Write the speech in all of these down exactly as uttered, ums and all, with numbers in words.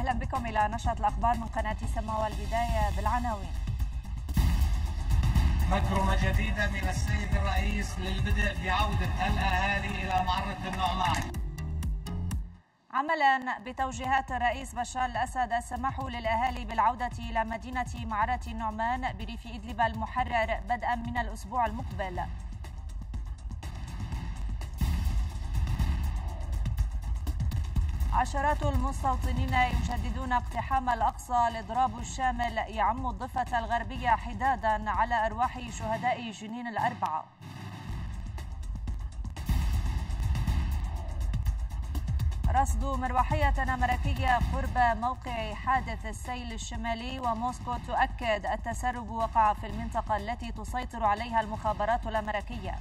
أهلا بكم إلى نشرة الأخبار من قناة سما، والبداية بالعناوين. مكرمة جديدة من السيد الرئيس للبدء بعودة الأهالي إلى معرة النعمان. عملا بتوجيهات الرئيس بشار الأسد السماح للأهالي بالعودة إلى مدينة معرة النعمان بريف إدلب المحرر بدءا من الأسبوع المقبل. عشرات المستوطنين يجددون اقتحام الأقصى. الإضراب الشامل يعم الضفة الغربية حدادا على أرواح شهداء جنين الأربعة. رصد مروحية أمريكية قرب موقع حادث السيل الشمالي، وموسكو تؤكد التسرب وقع في المنطقة التي تسيطر عليها المخابرات الأمريكية.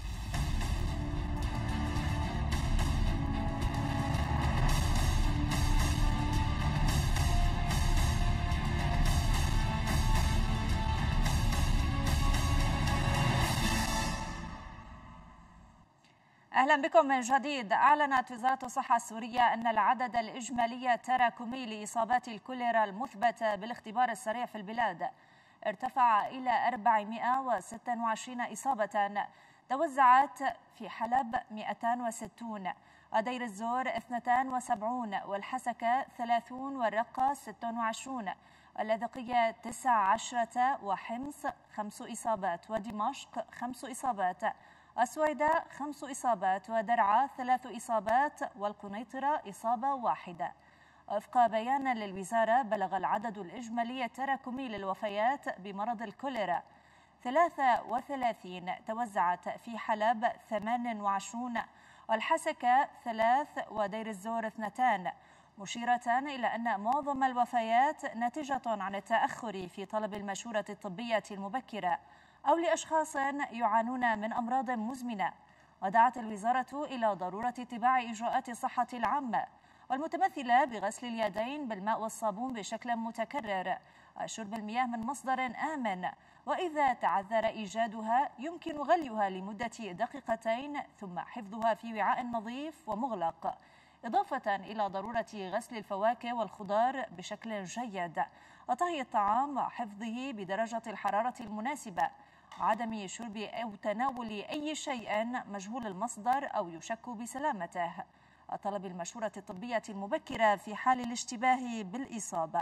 أهلا بكم من جديد. أعلنت وزارة الصحة السورية أن العدد الإجمالي التراكمي لإصابات الكوليرا المثبتة بالاختبار السريع في البلاد ارتفع إلى أربعمائة وستة وعشرين إصابة، توزعت في حلب مئتين وستين، ودير الزور اثنتين وسبعين، والحسكة ثلاثين، والرقة ستة وعشرين، واللاذقية تسع عشرة، وحمص خمس إصابات، ودمشق خمس إصابات، السويداء خمس إصابات، ودرعا ثلاث إصابات، والقنيطرة إصابة واحدة. وفق بيان للوزارة بلغ العدد الإجمالي التراكمي للوفيات بمرض الكوليرا ثلاثة وثلاثين، توزعت في حلب ثمان وعشرين، والحسكة ثلاث، ودير الزور اثنتان، مشيرة إلى أن معظم الوفيات ناتجة عن التأخر في طلب المشورة الطبية المبكرة أو لأشخاص يعانون من أمراض مزمنة. ودعت الوزارة إلى ضرورة اتباع إجراءات الصحة العامة، والمتمثلة بغسل اليدين بالماء والصابون بشكل متكرر، وشرب المياه من مصدر آمن، وإذا تعذر إيجادها يمكن غليها لمدة دقيقتين ثم حفظها في وعاء نظيف ومغلق، إضافة إلى ضرورة غسل الفواكه والخضار بشكل جيد، وطهي الطعام وحفظه بدرجة الحرارة المناسبة، وعدم شرب أو تناول أي شيء مجهول المصدر أو يشك بسلامته، وطلب المشورة الطبية المبكرة في حال الاشتباه بالإصابة.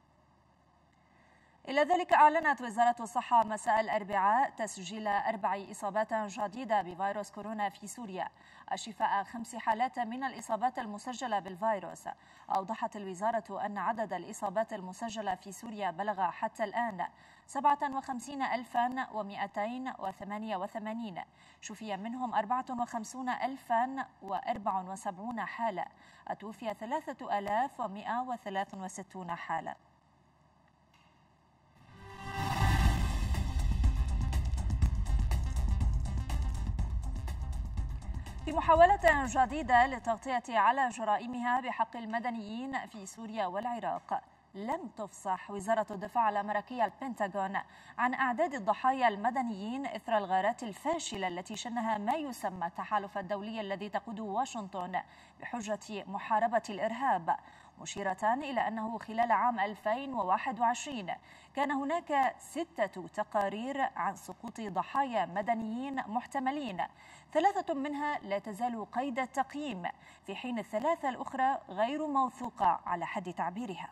إلى ذلك أعلنت وزارة الصحة مساء الأربعاء تسجيل أربع إصابات جديدة بفيروس كورونا في سوريا، شفاء خمس حالات من الإصابات المسجلة بالفيروس. أوضحت الوزارة أن عدد الإصابات المسجلة في سوريا بلغ حتى الآن سبعة وخمسين ألفا ومئتين وثمانية وثمانين، شفي منهم أربعة وخمسين ألفا وأربعة وسبعين حالة، توفي ثلاثة آلاف ومئة وثلاثة وستين حالة. في محاولة جديدة للتغطية على جرائمها بحق المدنيين في سوريا والعراق، لم تفصح وزارة الدفاع الأمريكية البنتاغون عن أعداد الضحايا المدنيين إثر الغارات الفاشلة التي شنها ما يسمى التحالف الدولي الذي تقوده واشنطن بحجة محاربة الإرهاب، مشيرة إلى أنه خلال عام ألفين وواحد وعشرين كان هناك ستة تقارير عن سقوط ضحايا مدنيين محتملين، ثلاثة منها لا تزال قيد التقييم، في حين الثلاثة الأخرى غير موثوقة على حد تعبيرها.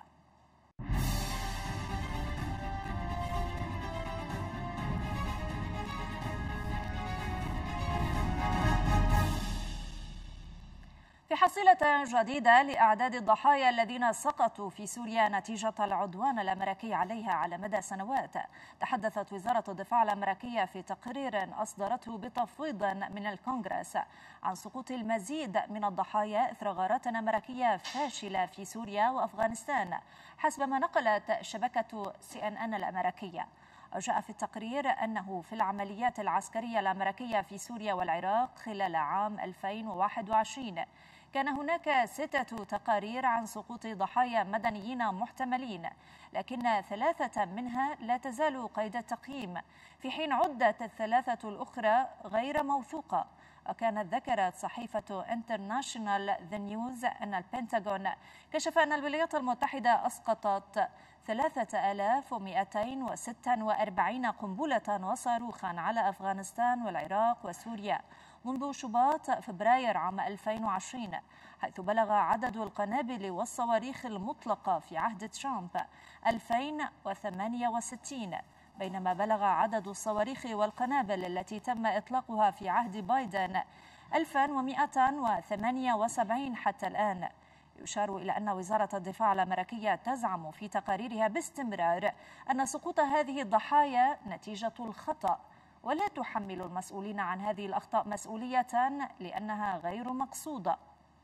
في حصيلة جديدة لأعداد الضحايا الذين سقطوا في سوريا نتيجة العدوان الأمريكي عليها على مدى سنوات، تحدثت وزارة الدفاع الأمريكية في تقرير أصدرته بتفويض من الكونغرس عن سقوط المزيد من الضحايا إثر غارات أمريكية فاشلة في سوريا وأفغانستان، حسب ما نقلت شبكة سي إن إن الأمريكية. جاء في التقرير أنه في العمليات العسكرية الأمريكية في سوريا والعراق خلال عام ألفين وواحد وعشرين كان هناك ستة تقارير عن سقوط ضحايا مدنيين محتملين، لكن ثلاثة منها لا تزال قيد التقييم، في حين عدت الثلاثة الأخرى غير موثوقة. وكانت ذكرت صحيفة انترناشونال ذا نيوز أن البنتاغون كشف أن الولايات المتحدة أسقطت ثلاثة آلاف ومئتين وستة وأربعين قنبلة وصاروخا على أفغانستان والعراق وسوريا منذ شباط فبراير عام ألفين وعشرين، حيث بلغ عدد القنابل والصواريخ المطلقة في عهد ترامب ألفين وثمانية وستين، بينما بلغ عدد الصواريخ والقنابل التي تم إطلاقها في عهد بايدن ألف ومئة وثمانية وسبعين حتى الآن. يشار إلى أن وزارة الدفاع الأمريكية تزعم في تقاريرها باستمرار أن سقوط هذه الضحايا نتيجة الخطأ، ولا تحمل المسؤولين عن هذه الأخطاء مسؤولية لأنها غير مقصودة.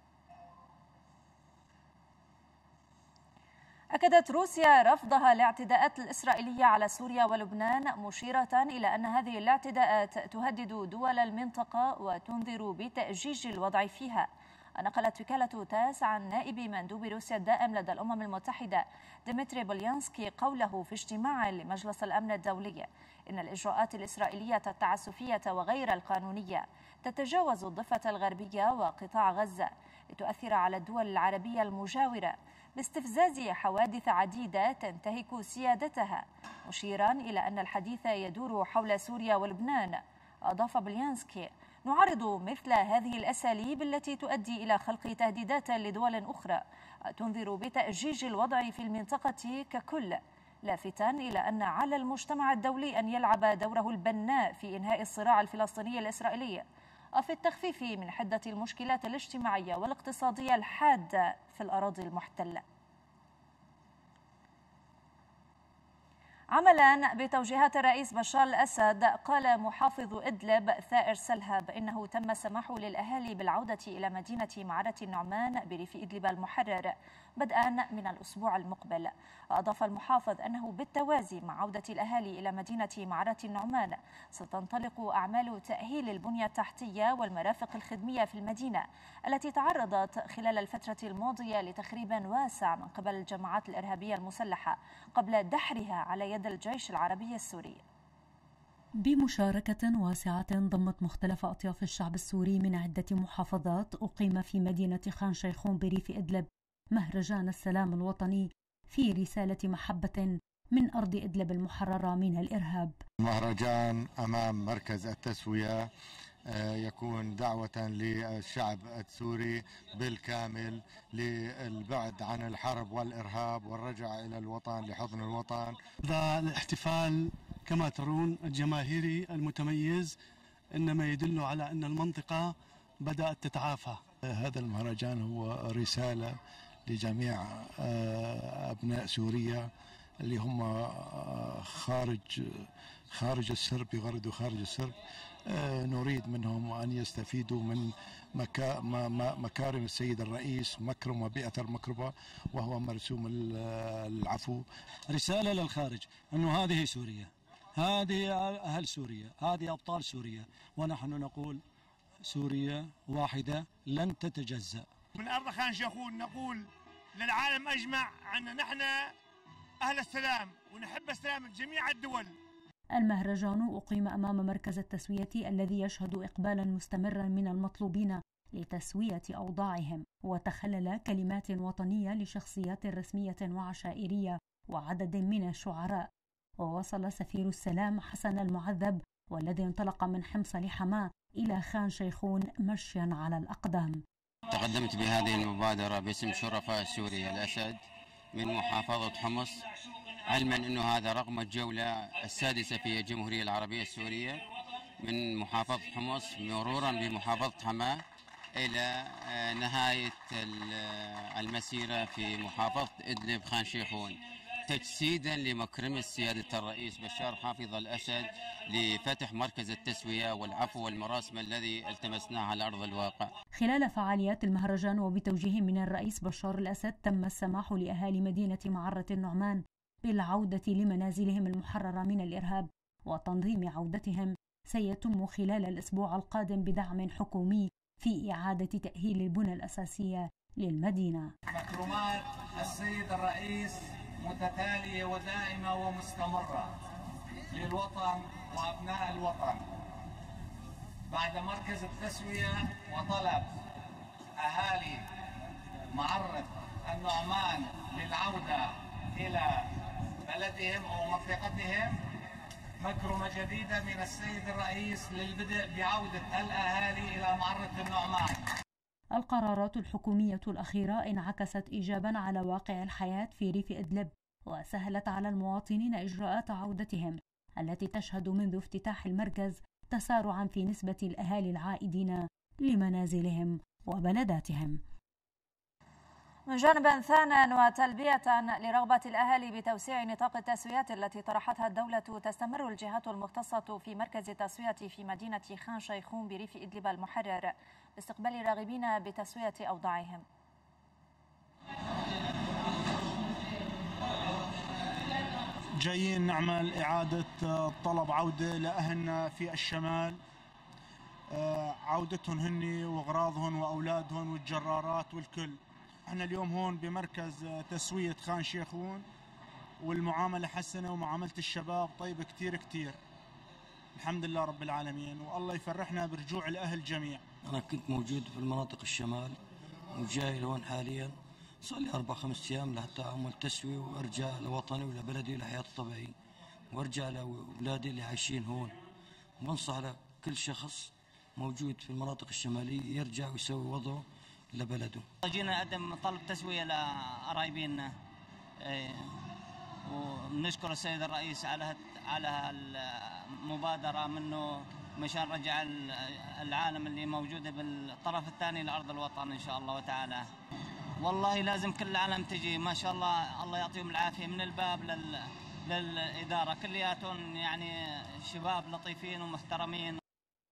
أكدت روسيا رفضها الاعتداءات الإسرائيلية على سوريا ولبنان، مشيرة إلى أن هذه الاعتداءات تهدد دول المنطقة وتنذر بتأجيج الوضع فيها. نقلت وكالة تاس عن نائب مندوب روسيا الدائم لدى الأمم المتحدة ديمتري بوليانسكي قوله في اجتماع لمجلس الأمن الدولي إن الإجراءات الإسرائيلية التعسفية وغير القانونية تتجاوز الضفة الغربية وقطاع غزة لتؤثر على الدول العربية المجاورة باستفزاز حوادث عديدة تنتهك سيادتها، مشيرا إلى أن الحديث يدور حول سوريا ولبنان. أضاف بوليانسكي: نعرض مثل هذه الأساليب التي تؤدي إلى خلق تهديدات لدول أخرى تنذر بتأجيج الوضع في المنطقة ككل، لافتا إلى أن على المجتمع الدولي أن يلعب دوره البناء في إنهاء الصراع الفلسطيني الإسرائيلي وفي التخفيف من حدة المشكلات الاجتماعية والاقتصادية الحادة في الأراضي المحتلة. عملا بتوجيهات الرئيس بشار الأسد، قال محافظ إدلب ثائر سلهب إنه تم السماح للأهالي بالعودة إلى مدينة معرة النعمان بريف إدلب المحرر بدءا من الأسبوع المقبل. أضاف المحافظ أنه بالتوازي مع عودة الأهالي إلى مدينة معرة النعمان ستنطلق أعمال تأهيل البنية التحتية والمرافق الخدمية في المدينة التي تعرضت خلال الفترة الماضية لتخريب واسع من قبل الجماعات الإرهابية المسلحة قبل دحرها على يد الجيش العربي السوري. بمشاركة واسعة ضمت مختلف أطياف الشعب السوري من عدة محافظات، أقيم في مدينة خان شيخون بريف إدلب مهرجان السلام الوطني في رسالة محبة من أرض إدلب المحررة من الإرهاب. مهرجان أمام مركز التسوية يكون دعوة للشعب السوري بالكامل للبعد عن الحرب والإرهاب والرجعة إلى الوطن لحضن الوطن. هذا الاحتفال كما ترون الجماهيري المتميز إنما يدل على أن المنطقة بدأت تتعافى. هذا المهرجان هو رسالة لجميع أبناء سوريا اللي هم خارج خارج السرب، يغردوا خارج السرب. نريد منهم أن يستفيدوا من مكا مكارم السيد الرئيس، مكرم وبيئة المكرمة وهو مرسوم العفو. رسالة للخارج أنه هذه سوريا، هذه أهل سوريا، هذه أبطال سوريا، ونحن نقول سوريا واحدة لن تتجزأ. من أرض خان شيخون نقول للعالم أجمع أن نحن أهل السلام ونحب السلام جميع الدول. المهرجان أقيم أمام مركز التسوية الذي يشهد إقبالا مستمرا من المطلوبين لتسوية أوضاعهم، وتخلل كلمات وطنية لشخصيات رسمية وعشائرية وعدد من الشعراء. ووصل سفير السلام حسن المعذب والذي انطلق من حمص لحماة إلى خان شيخون مشيا على الأقدام. تقدمت بهذه المبادرة باسم شرفاء سوريا الأسد من محافظة حمص، علما أنه هذا رقم الجولة السادسة في الجمهورية العربية السورية من محافظة حمص مرورا بمحافظة حماة إلى نهاية المسيرة في محافظة إدلب خان شيخون، تجسيدا لمكرمة سيادة الرئيس بشار حافظ الأسد لفتح مركز التسوية والعفو والمراسمة الذي التمسناه على أرض الواقع. خلال فعاليات المهرجان وبتوجيه من الرئيس بشار الأسد تم السماح لأهالي مدينة معرة النعمان بالعودة لمنازلهم المحررة من الإرهاب، وتنظيم عودتهم سيتم خلال الأسبوع القادم بدعم حكومي في إعادة تأهيل البنى الأساسية للمدينة. مكرمات السيد الرئيس متتالية ودائمة ومستمرة للوطن وأبناء الوطن. بعد مركز التسوية وطلب أهالي معرة النعمان للعودة إلى بلدهم أو منطقتهم مكرمة جديدة من السيد الرئيس للبدء بعودة الأهالي إلى معرة النعمان. القرارات الحكومية الأخيرة انعكست إيجابا على واقع الحياة في ريف إدلب، وسهلت على المواطنين إجراءات عودتهم التي تشهد منذ افتتاح المركز تسارعا في نسبة الأهالي العائدين لمنازلهم وبلداتهم. من جانب ثان وتلبية لرغبة الأهالي بتوسيع نطاق التسويات التي طرحتها الدولة، تستمر الجهات المختصة في مركز التسوية في مدينة خان شيخون بريف إدلب المحرر باستقبال الراغبين بتسوية أوضاعهم. جايين نعمل إعادة طلب عودة لأهلنا في الشمال، عودتهم هني وأغراضهم وأولادهم والجرارات والكل. احنا اليوم هون بمركز تسوية خان شيخون، والمعاملة حسنة ومعاملة الشباب طيبة كتير كتير، الحمد لله رب العالمين، والله يفرحنا برجوع الأهل جميع. أنا كنت موجود في المناطق الشمال وجاي لهون حاليا، صار لي أربع خمس أيام لحتى أعمل تسوية وأرجع لوطني ولبلدي ولحياتي الطبيعية، وأرجع لأولادي اللي عايشين هون. وبنصح لكل شخص موجود في المناطق الشمالية يرجع ويسوي وضعه لبلده. جينا نقدم طلب تسوية لقرايبينا، ونشكر السيد الرئيس على على المبادرة منه مشان رجع العالم اللي موجودة بالطرف الثاني لأرض الوطن إن شاء الله وتعالى. والله لازم كل العالم تجي، ما شاء الله الله يعطيهم العافية، من الباب لل للإدارة كلياتهم يعني شباب لطيفين ومحترمين.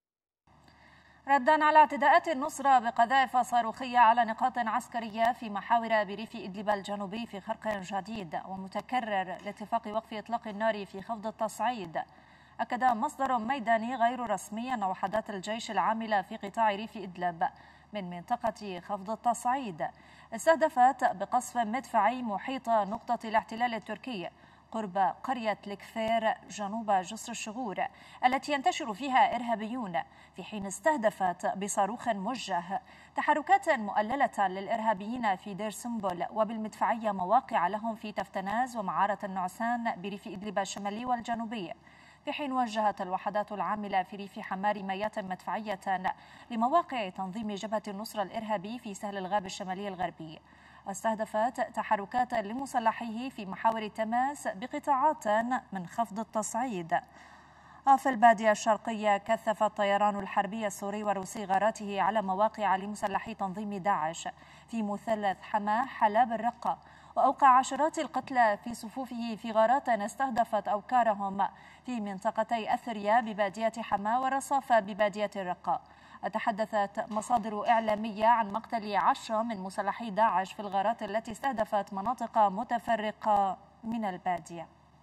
ردا على اعتداءات النصرة بقذائف صاروخية على نقاط عسكرية في محاور بريف إدلب الجنوبي في خرق جديد ومتكرر لاتفاق وقف إطلاق النار في خفض التصعيد، أكد مصدر ميداني غير رسمي أن وحدات الجيش العاملة في قطاع ريف إدلب من منطقة خفض التصعيد استهدفت بقصف مدفعي محيط نقطة الاحتلال التركي قرب قرية الكفير جنوب جسر الشغور التي ينتشر فيها إرهابيون، في حين استهدفت بصاروخ موجه تحركات مؤللة للإرهابيين في دير سنبل وبالمدفعية مواقع لهم في تفتناز ومعارة النعسان بريف إدلب الشمالي والجنوبي، في حين وجهت الوحدات العاملة في ريف حمار ميات مدفعية لمواقع تنظيم جبهة النصرة الإرهابي في سهل الغاب الشمالي الغربي. استهدفت تحركات لمسلحيه في محاور التماس بقطاعات من خفض التصعيد. في البادية الشرقية كثف الطيران الحربي السوري والروسي غاراته على مواقع لمسلحي تنظيم داعش في مثلث حماه حلب الرقة، وأوقع عشرات القتلى في صفوفه في غارات استهدفت أوكارهم في منطقتي أثريا ببادية حماه ورصافة ببادية الرقة. تحدثت مصادر إعلامية عن مقتل عشرة من مسلحي داعش في الغارات التي استهدفت مناطق متفرقة من البادية.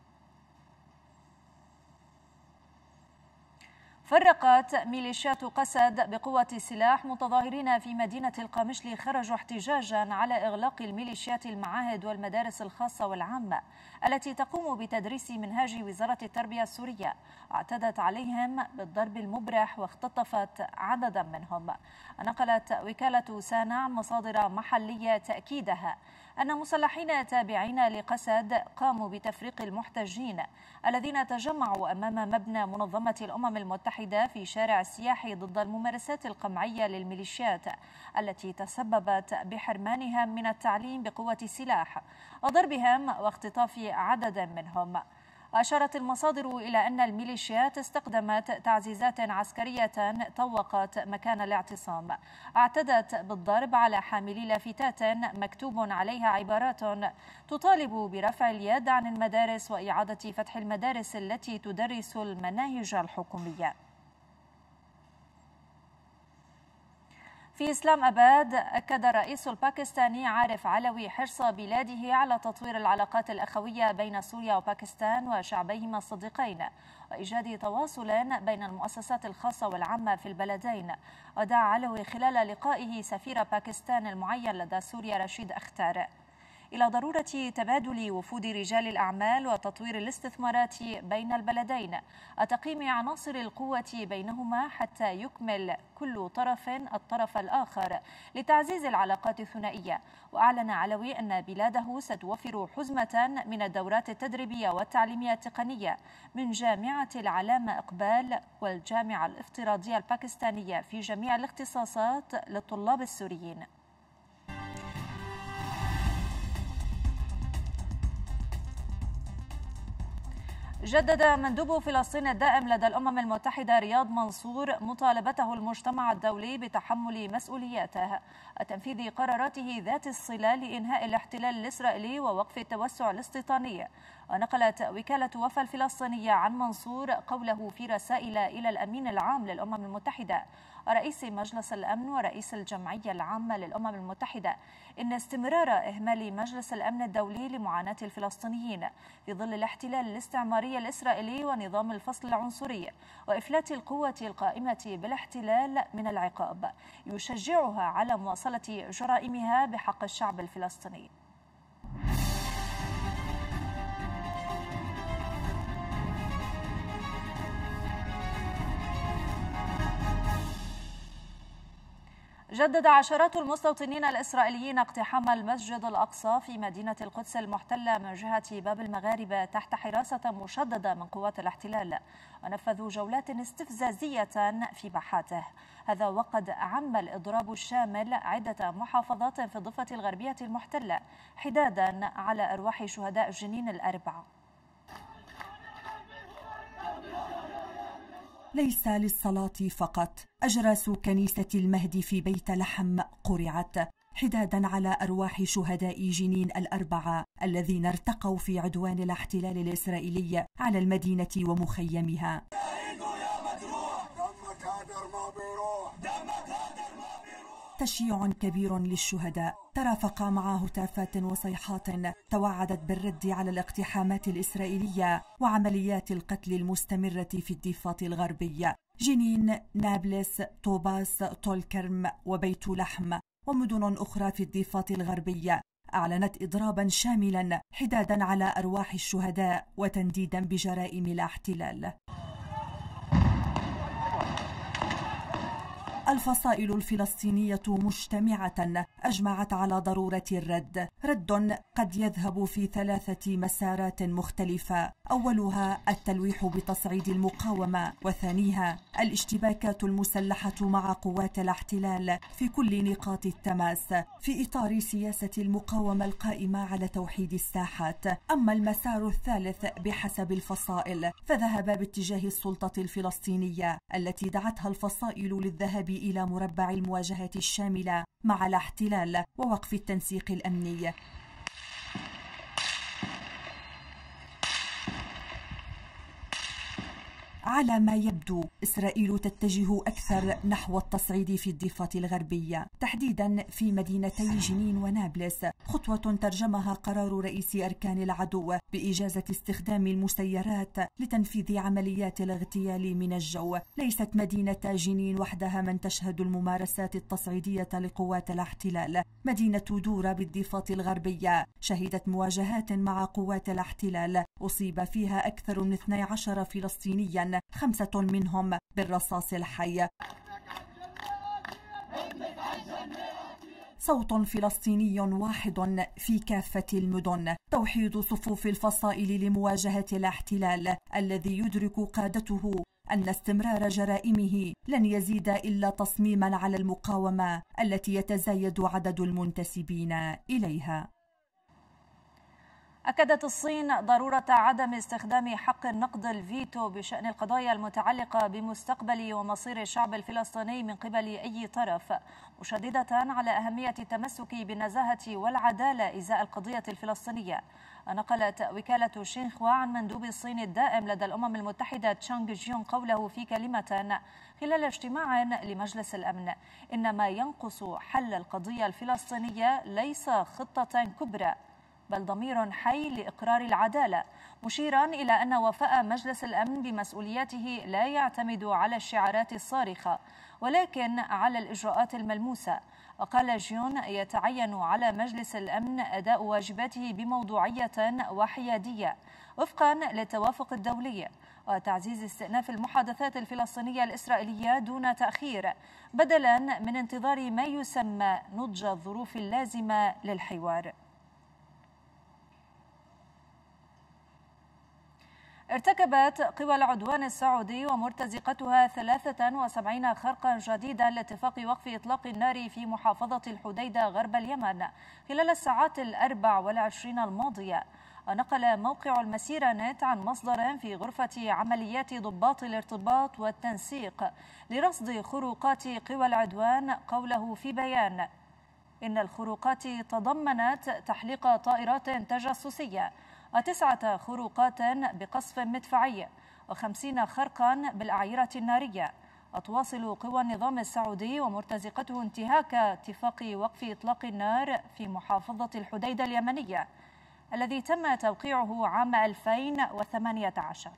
فرقت ميليشيات قسد بقوة السلاح متظاهرين في مدينة القامشلي خرجوا احتجاجا على إغلاق الميليشيات المعاهد والمدارس الخاصة والعامة التي تقوم بتدريس منهاج وزارة التربية السورية، اعتدت عليهم بالضرب المبرح واختطفت عددا منهم. نقلت وكالة سانا عن مصادر محلية تأكيدها أن مسلحين تابعين لقسد قاموا بتفريق المحتجين الذين تجمعوا أمام مبنى منظمة الأمم المتحدة في شارع السياحي ضد الممارسات القمعية للميليشيات التي تسببت بحرمانهم من التعليم بقوة السلاح وضربهم واختطاف عدد منهم. أشارت المصادر إلى أن الميليشيات استخدمت تعزيزات عسكرية طوقت مكان الاعتصام، اعتدت بالضرب على حاملي لافتات مكتوب عليها عبارات تطالب برفع اليد عن المدارس وإعادة فتح المدارس التي تدرس المناهج الحكومية. في إسلام أباد أكد الرئيس الباكستاني عارف علوي حرص بلاده على تطوير العلاقات الأخوية بين سوريا وباكستان وشعبيهما الصديقين وإيجاد تواصل بين المؤسسات الخاصة والعامة في البلدين. ودعا علوي خلال لقائه سفير باكستان المعين لدى سوريا رشيد أختار إلى ضرورة تبادل وفود رجال الأعمال وتطوير الاستثمارات بين البلدين، وتقييم عناصر القوة بينهما حتى يكمل كل طرف الطرف الآخر لتعزيز العلاقات الثنائية. وأعلن علوي أن بلاده ستوفر حزمة من الدورات التدريبية والتعليمية التقنية من جامعة العلامة إقبال والجامعة الافتراضية الباكستانية في جميع الاختصاصات للطلاب السوريين. جدد مندوب فلسطين الدائم لدى الأمم المتحدة رياض منصور مطالبته المجتمع الدولي بتحمل مسؤولياته وتنفيذ قراراته ذات الصلة لإنهاء الاحتلال الإسرائيلي ووقف التوسع الاستيطاني. ونقلت وكالة وفا الفلسطينية عن منصور قوله في رسائل إلى الأمين العام للأمم المتحدة ورئيس مجلس الأمن ورئيس الجمعية العامة للأمم المتحدة إن استمرار إهمال مجلس الأمن الدولي لمعاناة الفلسطينيين في ظل الاحتلال الاستعماري الإسرائيلي ونظام الفصل العنصري وإفلات القوة القائمة بالاحتلال من العقاب يشجعها على مواصلة جرائمها بحق الشعب الفلسطيني. جدد عشرات المستوطنين الإسرائيليين اقتحام المسجد الأقصى في مدينة القدس المحتلة من جهة باب المغاربة تحت حراسة مشددة من قوات الاحتلال، ونفذوا جولات استفزازية في باحاته. هذا وقد عم الإضراب الشامل عدة محافظات في الضفة الغربية المحتلة حدادا على أرواح شهداء جنين الأربعة. ليس للصلاة فقط، أجراس كنيسة المهدي في بيت لحم قرعت حدادا على أرواح شهداء جنين الأربعة الذين ارتقوا في عدوان الاحتلال الإسرائيلي على المدينة ومخيمها. تشييع كبير للشهداء ترافق مع هتافات وصيحات توعدت بالرد على الاقتحامات الإسرائيلية وعمليات القتل المستمرة في الضفة الغربية. جنين، نابلس، طوباس، طولكرم وبيت لحم ومدن أخرى في الضفة الغربية أعلنت إضرابا شاملا حدادا على أرواح الشهداء وتنديدا بجرائم الاحتلال. الفصائل الفلسطينية مجتمعة أجمعت على ضرورة الرد، رد قد يذهب في ثلاثة مسارات مختلفة، أولها التلويح بتصعيد المقاومة، وثانيها الاشتباكات المسلحة مع قوات الاحتلال في كل نقاط التماس في إطار سياسة المقاومة القائمة على توحيد الساحات. أما المسار الثالث بحسب الفصائل فذهب باتجاه السلطة الفلسطينية التي دعتها الفصائل للذهاب إلى مربع المواجهة الشاملة مع الاحتلال ووقف التنسيق الأمني. على ما يبدو إسرائيل تتجه أكثر نحو التصعيد في الضفة الغربية تحديدا في مدينتي جنين ونابلس، خطوة ترجمها قرار رئيس أركان العدو بإجازة استخدام المسيرات لتنفيذ عمليات الاغتيال من الجو. ليست مدينة جنين وحدها من تشهد الممارسات التصعيدية لقوات الاحتلال. مدينة دورة بالضفة الغربية شهدت مواجهات مع قوات الاحتلال أصيب فيها أكثر من اثني عشر فلسطينيا، خمسة منهم بالرصاص الحي. صوت فلسطيني واحد في كافة المدن، توحيد صفوف الفصائل لمواجهة الاحتلال الذي يدرك قادته أن استمرار جرائمه لن يزيد إلا تصميما على المقاومة التي يتزايد عدد المنتسبين إليها. أكدت الصين ضرورة عدم استخدام حق النقد الفيتو بشأن القضايا المتعلقة بمستقبل ومصير الشعب الفلسطيني من قبل أي طرف، مشددة على أهمية التمسك بالنزاهة والعدالة إزاء القضية الفلسطينية. نقلت وكالة شينخوا عن مندوب الصين الدائم لدى الأمم المتحدة تشانغ جيون قوله في كلمة خلال اجتماع لمجلس الأمن: إن ما ينقص حل القضية الفلسطينية ليس خطة كبرى بل ضمير حي لإقرار العدالة، مشيرا إلى أن وفاء مجلس الأمن بمسؤولياته لا يعتمد على الشعارات الصارخة ولكن على الإجراءات الملموسة. وقال جيون: يتعين على مجلس الأمن أداء واجباته بموضوعية وحيادية وفقا للتوافق الدولي، وتعزيز استئناف المحادثات الفلسطينية الإسرائيلية دون تأخير بدلا من انتظار ما يسمى نضج الظروف اللازمة للحوار. ارتكبت قوى العدوان السعودي ومرتزقتها ثلاثة وسبعين خرقا جديدا لاتفاق وقف إطلاق النار في محافظة الحديدة غرب اليمن خلال الساعات الأربع والعشرين الماضية. ونقل موقع المسيرة نت عن مصدر في غرفة عمليات ضباط الارتباط والتنسيق لرصد خروقات قوى العدوان قوله في بيان: إن الخروقات تضمنت تحليق طائرات تجسسية وتسعة خروقات بقصف مدفعي وخمسين خرقا بالأعيرة النارية. وتواصل قوى النظام السعودي ومرتزقته انتهاك اتفاق وقف إطلاق النار في محافظة الحديدة اليمنية الذي تم توقيعه عام ألفين وثمانية عشر.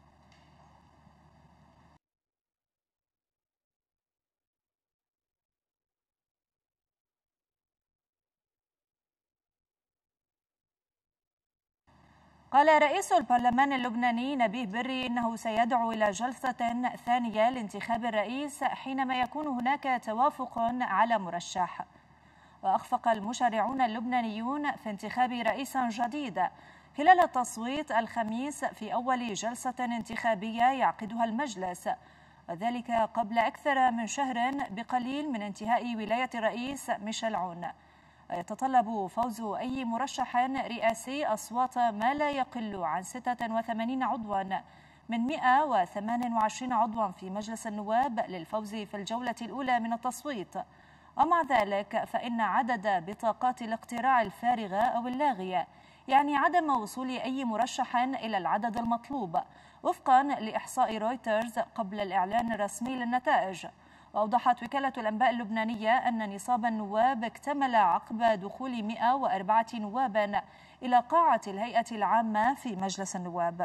قال رئيس البرلمان اللبناني نبيه بري إنه سيدعو إلى جلسة ثانية لانتخاب الرئيس حينما يكون هناك توافق على مرشح. وأخفق المشرعون اللبنانيون في انتخاب رئيس جديد خلال التصويت الخميس في أول جلسة انتخابية يعقدها المجلس، وذلك قبل أكثر من شهر بقليل من انتهاء ولاية الرئيس ميشيل عون. يتطلب فوز أي مرشح رئاسي أصوات ما لا يقل عن ستة وثمانين عضوا من مئة وثمانية وعشرين عضوا في مجلس النواب للفوز في الجولة الأولى من التصويت. ومع ذلك فإن عدد بطاقات الاقتراع الفارغة أو اللاغية يعني عدم وصول أي مرشح إلى العدد المطلوب وفقا لإحصاء رويترز قبل الإعلان الرسمي للنتائج. وأوضحت وكالة الأنباء اللبنانية أن نصاب النواب اكتمل عقب دخول مئة وأربعة نواب إلى قاعة الهيئة العامة في مجلس النواب.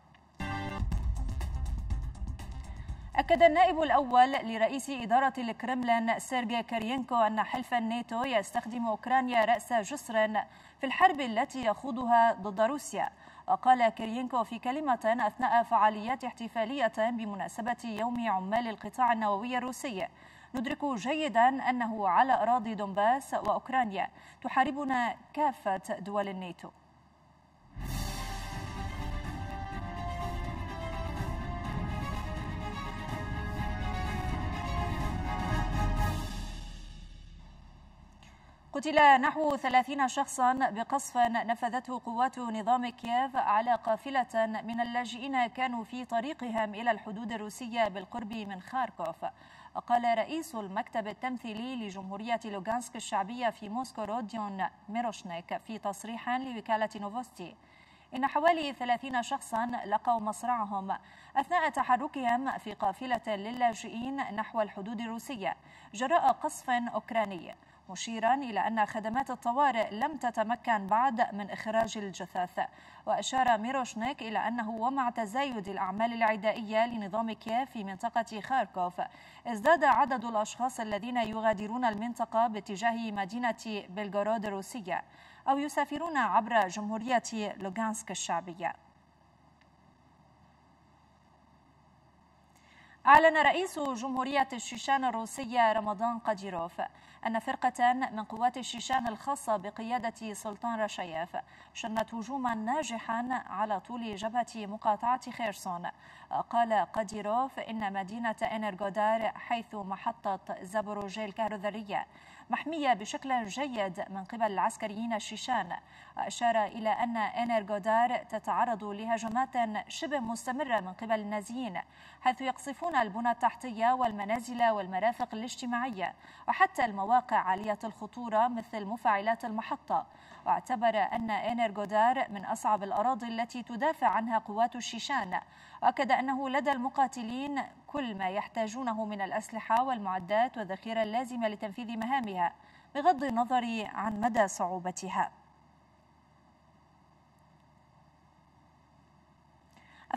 أكد النائب الأول لرئيس إدارة الكرملين سيرجي كيرينكو أن حلف الناتو يستخدم أوكرانيا رأس جسر في الحرب التي يخوضها ضد روسيا. وقال كيرينكو في كلمة أثناء فعاليات احتفالية بمناسبة يوم عمال القطاع النووي الروسي: ندرك جيدا أنه على أراضي دونباس وأوكرانيا تحاربنا كافة دول الناتو. قتل نحو ثلاثين شخصا بقصف نفذته قوات نظام كييف على قافلة من اللاجئين كانوا في طريقهم إلى الحدود الروسية بالقرب من خاركوف. قال رئيس المكتب التمثيلي لجمهورية لوغانسك الشعبية في موسكو روديون ميروشنيك في تصريح لوكالة نوفوستي إن حوالي ثلاثين شخصا لقوا مصرعهم أثناء تحركهم في قافلة للاجئين نحو الحدود الروسية جراء قصف أوكراني، مشيرا إلى أن خدمات الطوارئ لم تتمكن بعد من إخراج الجثث. وأشار ميروشنيك إلى أنه ومع تزايد الأعمال العدائية لنظام كييف في منطقة خاركوف ازداد عدد الأشخاص الذين يغادرون المنطقة باتجاه مدينة بلغورود الروسية أو يسافرون عبر جمهورية لوغانسك الشعبية. أعلن رئيس جمهورية الشيشان الروسية رمضان قاديروف أن فرقة من قوات الشيشان الخاصة بقيادة سلطان رشايف شنت هجوما ناجحا على طول جبهة مقاطعة خيرسون. قال قاديروف إن مدينة إنرغودار حيث محطة زابوروجيه الكهروذرية محمية بشكل جيد من قبل العسكريين الشيشان. وأشار إلى أن إنرغودار تتعرض لهجمات شبه مستمرة من قبل النازيين حيث يقصفون البنى التحتية والمنازل والمرافق الاجتماعية وحتى المواقع عالية الخطورة مثل مفاعلات المحطة. واعتبر أن إنرغودار من أصعب الأراضي التي تدافع عنها قوات الشيشان، وأكد أنه لدى المقاتلين كل ما يحتاجونه من الأسلحة والمعدات والذخيرة اللازمة لتنفيذ مهامها بغض النظر عن مدى صعوبتها.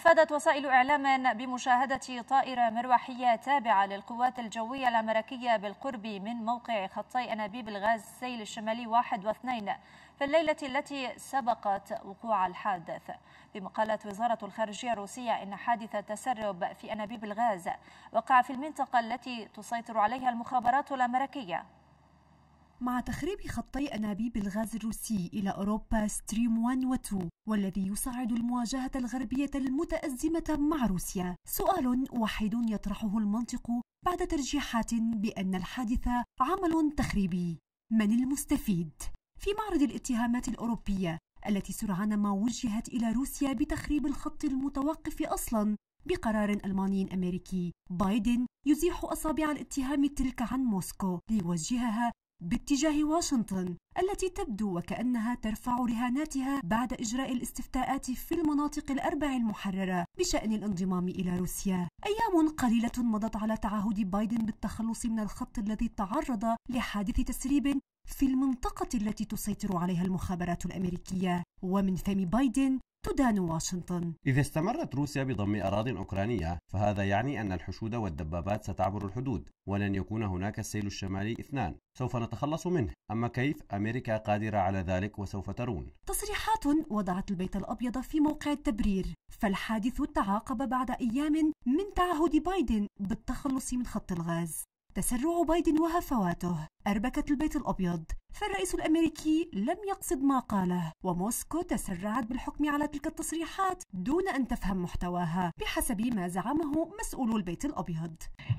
أفادت وسائل إعلام بمشاهدة طائرة مروحية تابعة للقوات الجوية الأمريكية بالقرب من موقع خطي أنابيب الغاز السيل الشمالي واحد واثنين في الليلة التي سبقت وقوع الحادث. بما قالت وزارة الخارجية الروسية إن حادث تسرب في أنابيب الغاز وقع في المنطقة التي تسيطر عليها المخابرات الأمريكية. مع تخريب خطي أنابيب الغاز الروسي إلى أوروبا ستريم واحد و اثنين والذي يصعد المواجهة الغربية المتأزمة مع روسيا، سؤال واحد يطرحه المنطق بعد ترجيحات بأن الحادث عمل تخريبي. من المستفيد؟ في معرض الاتهامات الأوروبية التي سرعان ما وجهت إلى روسيا بتخريب الخط المتوقف أصلا بقرار ألماني أمريكي، بايدن يزيح أصابع الاتهام تلك عن موسكو ليوجهها باتجاه واشنطن التي تبدو وكأنها ترفع رهاناتها بعد إجراء الاستفتاءات في المناطق الأربع المحررة بشأن الانضمام إلى روسيا. أيام قليلة مضت على تعهد بايدن بالتخلص من الخط الذي تعرض لحادث تسريب في المنطقة التي تسيطر عليها المخابرات الأمريكية، ومن فم بايدن تدان واشنطن. إذا استمرت روسيا بضم أراضٍ أوكرانية فهذا يعني أن الحشود والدبابات ستعبر الحدود ولن يكون هناك السيل الشمالي اثنان، سوف نتخلص منه. أما كيف؟ أمريكا قادرة على ذلك وسوف ترون. تصريحات وضعت البيت الأبيض في موقع التبرير، فالحادث تعاقب بعد أيام من تعهد بايدن بالتخلص من خط الغاز. تسرع بايدن وهفواته أربكت البيت الأبيض، فالرئيس الأمريكي لم يقصد ما قاله، وموسكو تسرعت بالحكم على تلك التصريحات دون أن تفهم محتواها بحسب ما زعمه مسؤولو البيت الأبيض.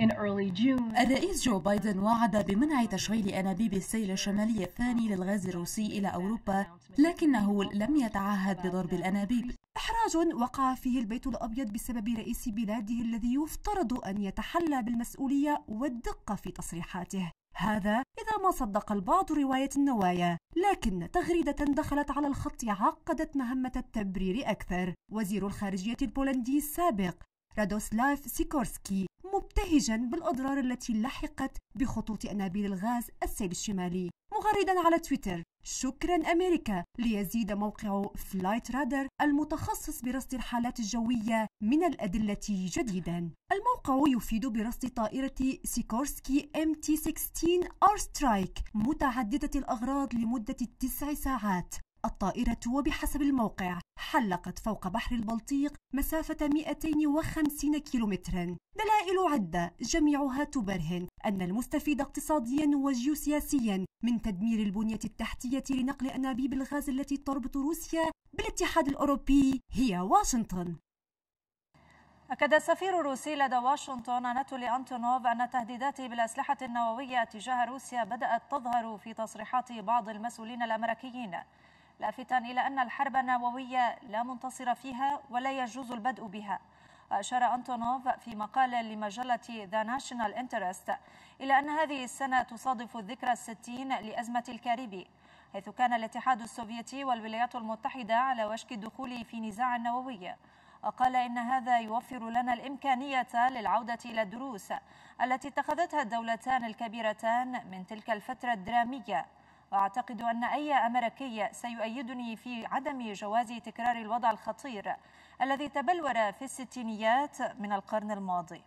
الرئيس جو بايدن وعد بمنع تشغيل أنابيب السيل الشمالي الثاني للغاز الروسي إلى أوروبا، لكنه لم يتعهد بضرب الأنابيب. إحراج وقع فيه البيت الأبيض بسبب رئيس بلاده الذي يفترض أن يتحلى بالمسؤولية والدقة في تصريحاته، هذا إذا ما صدق البعض رواية النوايا. لكن تغريدة دخلت على الخط عقدت مهمة التبرير أكثر. وزير الخارجية البولندي السابق رادوسلاف سيكورسكي مبتهجا بالأضرار التي لحقت بخطوط أنابيب الغاز السيل الشمالي، مغردا على تويتر: شكرا أمريكا، ليزيد موقع فلايت رادر المتخصص برصد الحالات الجوية من الأدلة جديدا. الموقع يفيد برصد طائرة سيكورسكي إم تي ستة عشر آر سترايك متعددة الأغراض لمدة تسع ساعات. الطائرة وبحسب الموقع حلقت فوق بحر البلطيق مسافة مئتين وخمسين كيلومترا. دلائل عدة جميعها تبرهن أن المستفيد اقتصاديا وجيوسياسيا من تدمير البنية التحتية لنقل أنابيب الغاز التي تربط روسيا بالاتحاد الأوروبي هي واشنطن. أكد السفير الروسي لدى واشنطن أناتولي أنتونوف أن التهديدات بالأسلحة النووية تجاه روسيا بدأت تظهر في تصريحات بعض المسؤولين الأمريكيين، لافتا إلى أن الحرب النووية لا منتصر فيها ولا يجوز البدء بها. أشار أنتونوف في مقال لمجلة ذا ناشونال انترست إلى أن هذه السنة تصادف الذكرى الستين لأزمة الكاريبي، حيث كان الاتحاد السوفيتي والولايات المتحدة على وشك الدخول في نزاع نووي. وقال إن هذا يوفر لنا الإمكانية للعودة إلى الدروس التي اتخذتها الدولتان الكبيرتان من تلك الفترة الدرامية، وأعتقد أن أي أمريكي سيؤيدني في عدم جواز تكرار الوضع الخطير الذي تبلور في الستينيات من القرن الماضي.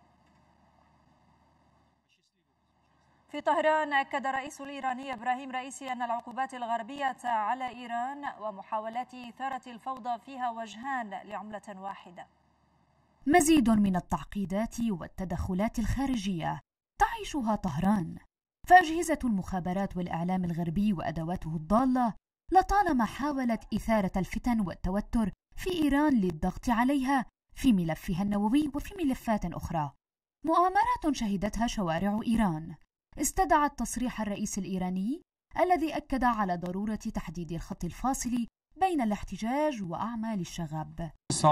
في طهران أكد الرئيس الإيراني إبراهيم رئيسي أن العقوبات الغربية على إيران ومحاولات إثارة الفوضى فيها وجهان لعملة واحدة. مزيد من التعقيدات والتدخلات الخارجية تعيشها طهران، فأجهزة المخابرات والإعلام الغربي وأدواته الضالة لطالما حاولت إثارة الفتن والتوتر في إيران للضغط عليها في ملفها النووي وفي ملفات أخرى. مؤامرات شهدتها شوارع إيران استدعت تصريح الرئيس الإيراني الذي أكد على ضرورة تحديد الخط الفاصل بين الاحتجاج وأعمال الشغب.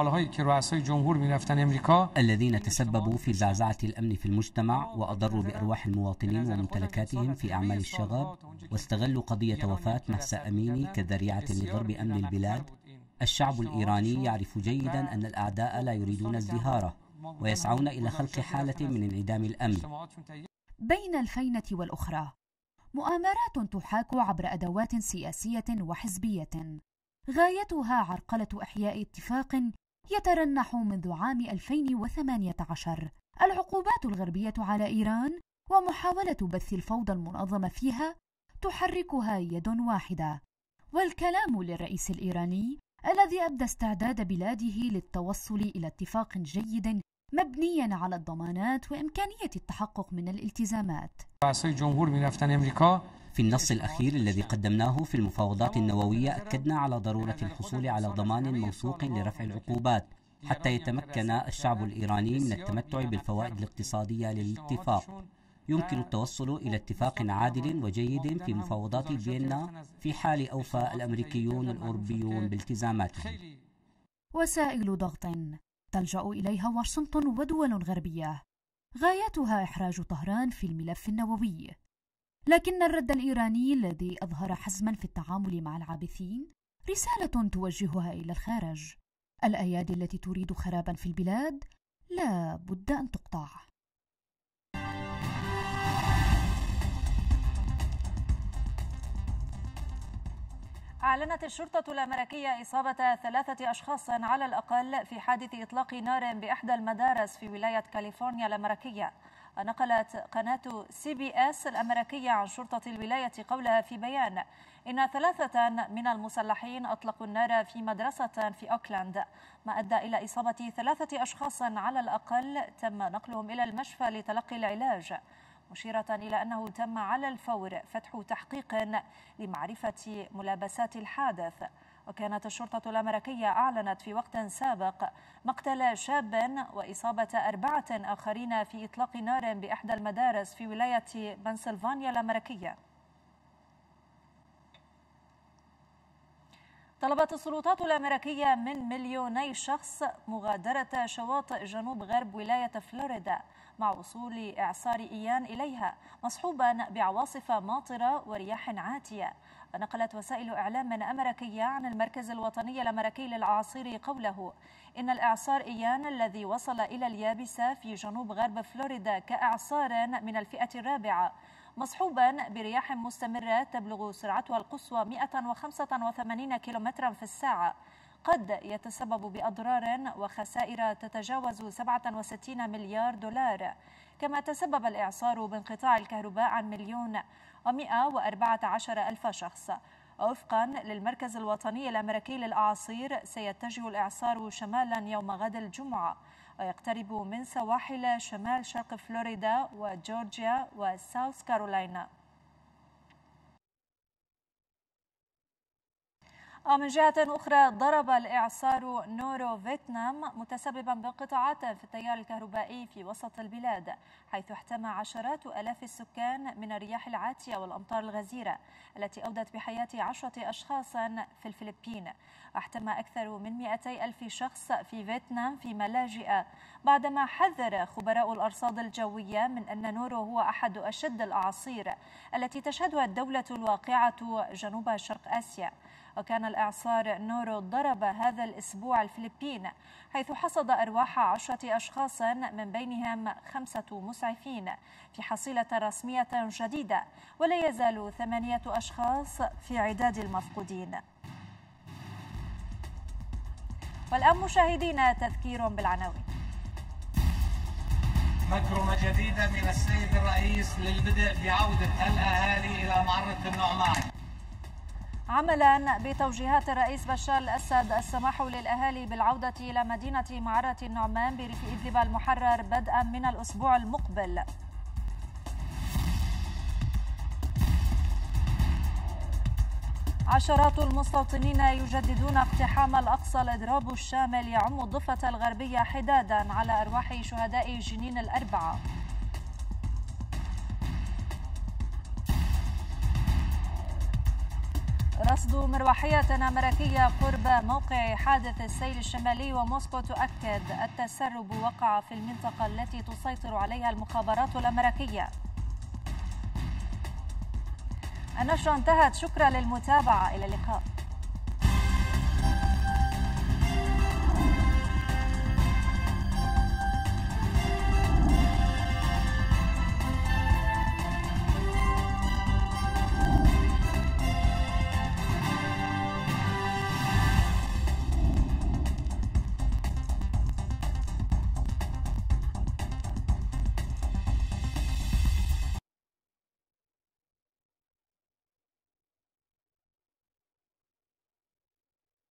الذين تسببوا في زعزعة الأمن في المجتمع وأضروا بأرواح المواطنين وممتلكاتهم في أعمال الشغب واستغلوا قضية وفاة مهسا أميني كذريعة لضرب أمن البلاد. الشعب الإيراني يعرف جيدا أن الأعداء لا يريدون ازدهاره ويسعون إلى خلق حالة من انعدام الأمن. بين الفينة والأخرى مؤامرات تحاك عبر أدوات سياسية وحزبية غايتها عرقلة إحياء اتفاق يترنح منذ عام ألفين وثمانية عشر. العقوبات الغربية على إيران ومحاولة بث الفوضى المنظمة فيها تحركها يد واحدة، والكلام للرئيس الإيراني الذي أبدى استعداد بلاده للتوصل إلى اتفاق جيد مبنيا على الضمانات وإمكانية التحقق من الالتزامات. في النص الأخير الذي قدمناه في المفاوضات النووية أكدنا على ضرورة الحصول على ضمان موثوق لرفع العقوبات حتى يتمكن الشعب الإيراني من التمتع بالفوائد الاقتصادية للاتفاق. يمكن التوصل إلى اتفاق عادل وجيد في مفاوضات فيينا في حال أوفى الأمريكيون الأوروبيون بالتزاماتهم. وسائل ضغط تلجأ إليها واشنطن ودول غربية غايتها إحراج طهران في الملف النووي، لكن الرد الإيراني الذي أظهر حزما في التعامل مع العابثين رسالة توجهها إلى الخارج. الأيادي التي تريد خرابا في البلاد لا بد أن تقطع. أعلنت الشرطة الأمريكية إصابة ثلاثة أشخاص على الأقل في حادث إطلاق نار بإحدى المدارس في ولاية كاليفورنيا الأمريكية. نقلت قناة سي بي اس الأمريكية عن شرطة الولاية قولها في بيان إن ثلاثة من المسلحين أطلقوا النار في مدرسة في أوكلاند، ما أدى إلى إصابة ثلاثة أشخاص على الأقل تم نقلهم إلى المشفى لتلقي العلاج، مشيرة إلى أنه تم على الفور فتح تحقيق لمعرفة ملابسات الحادث. وكانت الشرطة الأمريكية أعلنت في وقت سابق مقتل شاب وإصابة أربعة آخرين في إطلاق نار بإحدى المدارس في ولاية بنسلفانيا الأمريكية. طلبت السلطات الأمريكية من مليوني شخص مغادرة شواطئ جنوب غرب ولاية فلوريدا مع وصول إعصار إيان إليها مصحوبا بعواصف ماطرة ورياح عاتية. نقلت وسائل إعلام أمريكية عن المركز الوطني الأمريكي للأعاصير قوله إن الإعصار إيان الذي وصل إلى اليابسة في جنوب غرب فلوريدا كإعصار من الفئة الرابعة مصحوبا برياح مستمرة تبلغ سرعتها القصوى مئة وخمسة وثمانين كيلومترا في الساعة قد يتسبب بأضرار وخسائر تتجاوز سبعة وستين مليار دولار. كما تسبب الإعصار بانقطاع الكهرباء عن مليون ومئة وأربعة عشر ألف شخص. وفقا للمركز الوطني الأمريكي للأعاصير سيتجه الإعصار شمالا يوم غد الجمعة ويقترب من سواحل شمال شرق فلوريدا وجورجيا وساوث كارولاينا. ومن جهة أخرى ضرب الإعصار نورو فيتنام متسببا بانقطاعات في التيار الكهربائي في وسط البلاد، حيث احتمى عشرات آلاف السكان من الرياح العاتية والأمطار الغزيرة التي أودت بحياة عشرة أشخاص في الفلبين. احتمى أكثر من مئتي ألف شخص في فيتنام في ملاجئ بعدما حذر خبراء الأرصاد الجوية من أن نورو هو أحد أشد الأعاصير التي تشهدها الدولة الواقعة جنوب شرق آسيا. وكان الإعصار نورو ضرب هذا الأسبوع الفلبين، حيث حصد أرواح عشرة أشخاص من بينهم خمسة مسعفين في حصيلة رسمية جديدة، ولا يزال ثمانية أشخاص في عداد المفقودين. والآن مشاهدينا تذكير بالعناوين. مكرمة جديدة من السيد الرئيس للبدء بعودة الأهالي إلى معرة النعمان. عملا بتوجيهات الرئيس بشار الأسد السماح للأهالي بالعودة إلى مدينة معرة النعمان بريف إدلب المحرر بدءا من الأسبوع المقبل. عشرات المستوطنين يجددون اقتحام الأقصى. الإضراب الشامل يعم الضفة الغربية حدادا على أرواح شهداء جنين الأربعة. رصد مروحية أمريكية قرب موقع حادث السيل الشمالي، وموسكو تؤكد التسرب وقع في المنطقة التي تسيطر عليها المخابرات الأمريكية. النشرة انتهت، شكرا للمتابعة، إلى اللقاء.